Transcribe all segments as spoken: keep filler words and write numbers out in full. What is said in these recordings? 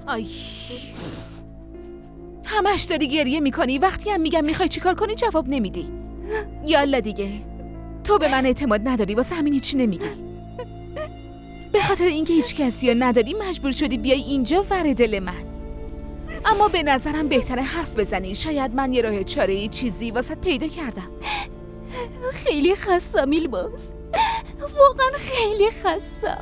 آی همش داری گریه میکنی، وقتی هم میگم میخوای چیکار کنی جواب نمیدی. یالا دیگه، تو به من اعتماد نداری واسه همین هیچی نمیگی. به خاطر اینکه هیچ کسی رو نداری مجبور شدی بیای اینجا ور دل من. اما به نظرم بهتره حرف بزنی، شاید من یه راه چاره‌ای چیزی واسه پیدا کردم. خیلی خستم ایلماز، واقعا خیلی خستم.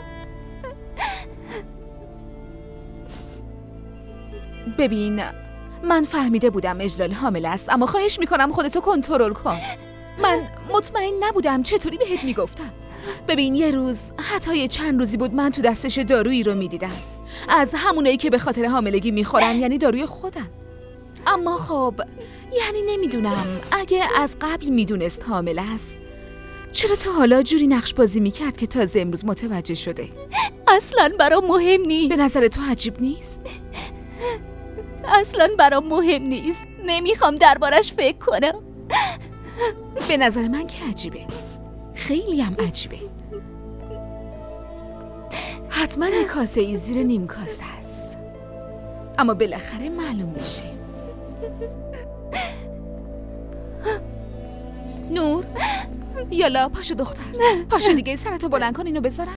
ببین من فهمیده بودم اجلال حامل است، اما خواهش میکنم خودتو کنترل کن. من مطمئن نبودم چطوری بهت میگفتم. ببین یه روز، حتی یه چند روزی بود من تو دستش دارویی رو میدیدم، از همونایی که به خاطر حاملگی میخورن، یعنی داروی خودم. اما خب یعنی نمیدونم اگه از قبل میدونست حامل است چرا تا حالا جوری نقش بازی میکرد که تازه امروز متوجه شده. اصلا برام مهم نیست. به نظر تو عجیب نیست؟ اصلا برام مهم نیست، نمیخوام دربارش فکر کنم. به نظر من که عجیبه، خیلی هم عجیبه. حتما یه کاسه ای زیر نیم کاسه است، اما بالاخره معلوم میشه. نور یالا پاشو دختر، پاشو دیگه، سرتو بلند کن اینو بذارم.